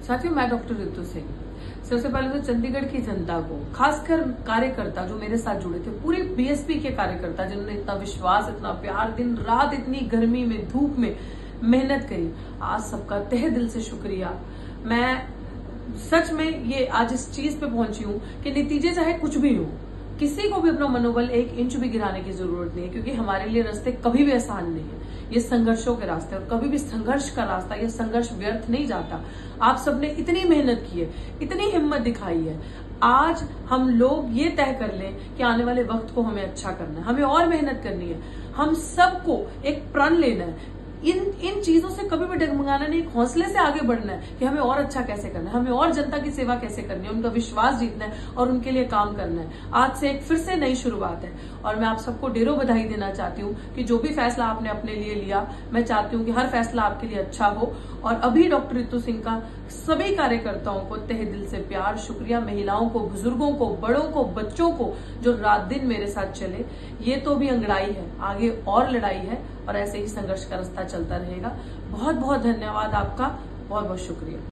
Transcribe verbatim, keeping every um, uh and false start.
साथियों, मैं डॉक्टर रितु सिंह। सबसे पहले तो चंडीगढ़ की जनता को, खासकर कार्यकर्ता जो मेरे साथ जुड़े थे, पूरे बीएसपी के कार्यकर्ता जिन्होंने इतना विश्वास, इतना प्यार, दिन रात इतनी गर्मी में, धूप में मेहनत करी, आज सबका तहे दिल से शुक्रिया। मैं सच में ये आज इस चीज पे पहुंची हूं कि नतीजे चाहे कुछ भी हो, किसी को भी अपना मनोबल एक इंच भी गिराने की जरूरत नहीं है, क्योंकि हमारे लिए रास्ते कभी भी आसान नहीं है। ये संघर्षों के रास्ते, और कभी भी संघर्ष का रास्ता, ये संघर्ष व्यर्थ नहीं जाता। आप सबने इतनी मेहनत की है, इतनी हिम्मत दिखाई है, आज हम लोग ये तय कर लें कि आने वाले वक्त को हमें अच्छा करना है, हमें और मेहनत करनी है। हम सबको एक प्रण लेना है, इन इन चीजों से कभी भी डगमगाना नहीं, हौसले से आगे बढ़ना है कि हमें और अच्छा कैसे करना है, हमें और जनता की सेवा कैसे करनी है, उनका विश्वास जीतना है और उनके लिए काम करना है। आज से एक फिर से नई शुरुआत है, और मैं आप सबको ढेरों बधाई देना चाहती हूँ कि जो भी फैसला आपने अपने लिए लिया, मैं चाहती हूँ कि हर फैसला आपके लिए अच्छा हो। और अभी डॉक्टर रितु सिंह का सभी कार्यकर्ताओं को तहे दिल से प्यार, शुक्रिया। महिलाओं को, बुजुर्गों को, बड़ों को, बच्चों को जो रात दिन मेरे साथ चले। ये तो भी अंगड़ाई है, आगे और लड़ाई है, और ऐसे ही संघर्ष का रास्ता चलता रहेगा। बहुत बहुत धन्यवाद आपका, बहुत बहुत शुक्रिया।